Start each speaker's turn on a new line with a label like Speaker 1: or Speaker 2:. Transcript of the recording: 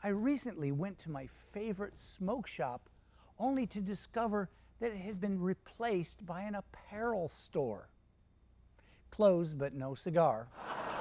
Speaker 1: I recently went to my favorite smoke shop only to discover that it had been replaced by an apparel store. Clothes but no cigar.